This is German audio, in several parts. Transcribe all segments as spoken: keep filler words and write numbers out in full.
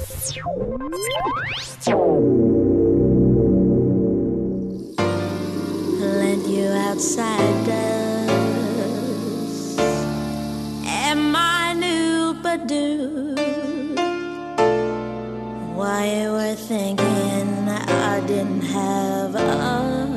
Lend you outsiders and my new Badoo. Why you were thinking I didn't have a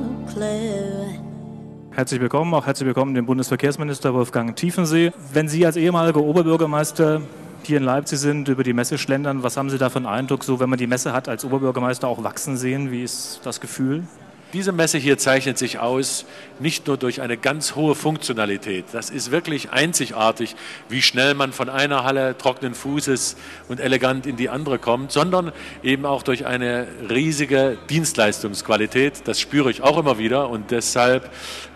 clue. Herzlich willkommen, auch herzlich willkommen dem Bundesverkehrsminister Wolfgang Tiefensee. Wenn Sie als ehemaliger Oberbürgermeister hier in Leipzig sind, über die Messe schlendern, was haben Sie da für einen Eindruck, so wenn man die Messe hat als Oberbürgermeister auch wachsen sehen? Wie ist das Gefühl? Diese Messe hier zeichnet sich aus, nicht nur durch eine ganz hohe Funktionalität. Das ist wirklich einzigartig, wie schnell man von einer Halle trockenen Fußes und elegant in die andere kommt, sondern eben auch durch eine riesige Dienstleistungsqualität. Das spüre ich auch immer wieder und deshalb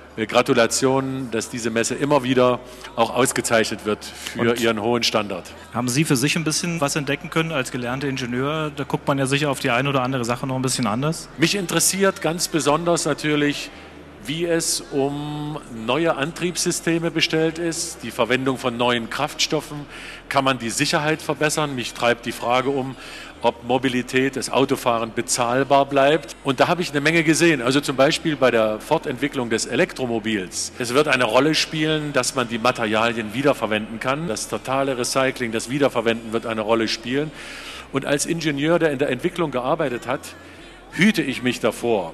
Gratulation, dass diese Messe immer wieder auch ausgezeichnet wird für und ihren hohen Standard. Haben Sie für sich ein bisschen was entdecken können als gelernter Ingenieur? Da guckt man ja sicher auf die eine oder andere Sache noch ein bisschen anders. Mich interessiert ganz besonders natürlich, wie es um neue Antriebssysteme bestellt ist, die Verwendung von neuen Kraftstoffen. Kann man die Sicherheit verbessern? Mich treibt die Frage um, ob Mobilität, das Autofahren bezahlbar bleibt. Und da habe ich eine Menge gesehen. Also zum Beispiel bei der Fortentwicklung des Elektromobils. Es wird eine Rolle spielen, dass man die Materialien wiederverwenden kann. Das totale Recycling, das Wiederverwenden wird eine Rolle spielen. Und als Ingenieur, der in der Entwicklung gearbeitet hat, hüte ich mich davor,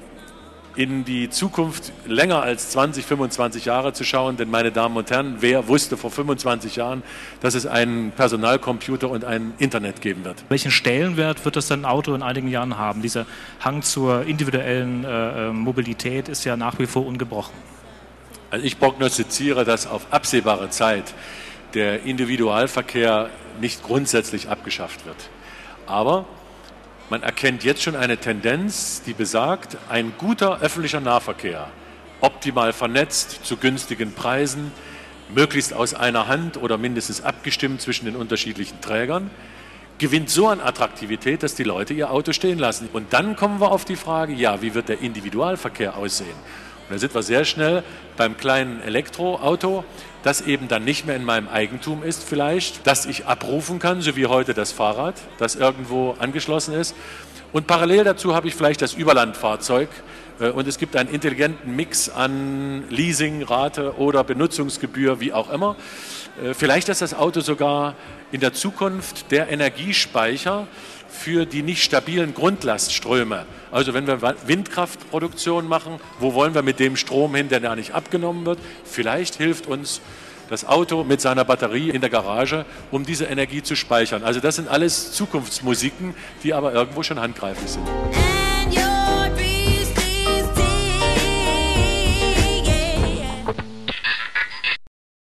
in die Zukunft länger als zwanzig, fünfundzwanzig Jahre zu schauen. Denn meine Damen und Herren, wer wusste vor fünfundzwanzig Jahren, dass es einen Personalcomputer und ein Internet geben wird? Welchen Stellenwert wird das dann Auto in einigen Jahren haben? Dieser Hang zur individuellen äh, Mobilität ist ja nach wie vor ungebrochen. Also ich prognostiziere, dass auf absehbare Zeit der Individualverkehr nicht grundsätzlich abgeschafft wird. Aber man erkennt jetzt schon eine Tendenz, die besagt, ein guter öffentlicher Nahverkehr, optimal vernetzt, zu günstigen Preisen, möglichst aus einer Hand oder mindestens abgestimmt zwischen den unterschiedlichen Trägern, gewinnt so an Attraktivität, dass die Leute ihr Auto stehen lassen. Und dann kommen wir auf die Frage, ja, wie wird der Individualverkehr aussehen? Und da sind wir sehr schnell beim kleinen Elektroauto, das eben dann nicht mehr in meinem Eigentum ist vielleicht, das ich abrufen kann, so wie heute das Fahrrad, das irgendwo angeschlossen ist. Und parallel dazu habe ich vielleicht das Überlandfahrzeug und es gibt einen intelligenten Mix an Leasing, Rate oder Benutzungsgebühr, wie auch immer. Vielleicht ist das Auto sogar in der Zukunft der Energiespeicher für die nicht stabilen Grundlastströme. Also wenn wir Windkraftproduktion machen, wo wollen wir mit dem Strom hin, der da nicht abgenommen wird? Vielleicht hilft uns das Auto mit seiner Batterie in der Garage, um diese Energie zu speichern. Also das sind alles Zukunftsmusiken, die aber irgendwo schon handgreiflich sind.